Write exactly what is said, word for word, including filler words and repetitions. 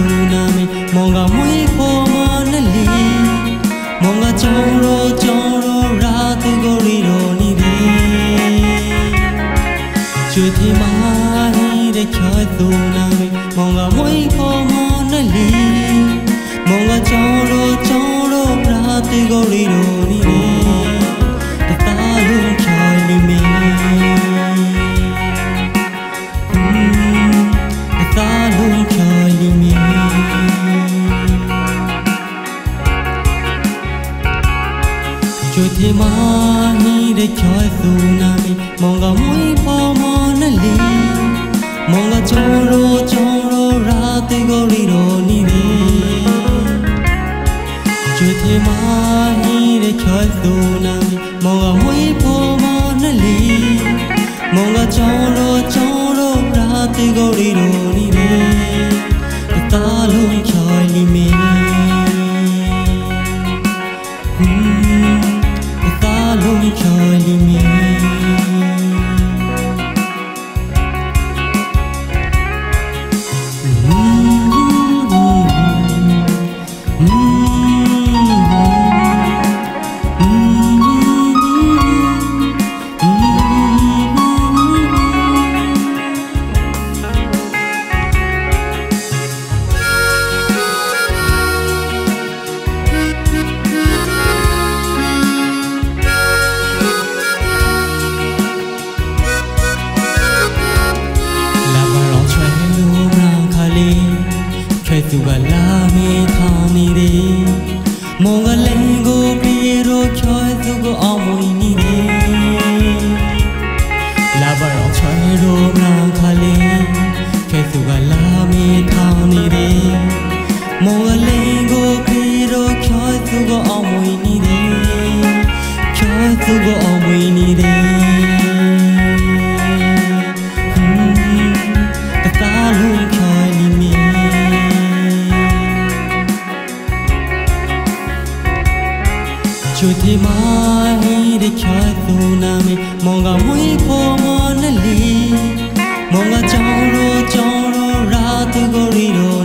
tsunami monga mui ko manali monga choro choro ratu goriro ni de chuthi mahi de khoi tsunami monga mui ko manali monga choro choro ratu goriro ni de ta lung khoi ni me chuthi mahi de khoi tsunami monga mui po monali monga choro choro rati goriro ni de chuthi mahi de khoi tsunami monga mui po monali monga choro choro rati goriro ni de ta lung khoi li me lung khoi li me Tuga la me thani de monga lengo piro khoi tugo amoi ni de la baro choi ro na khale khoi tuga la me thani de monga lengo piro khoi tugo amoi ni de khoi tugo amoi ni de chuthi mahi de khoi tsunami monga mui po monali monga choro choro ratu goriro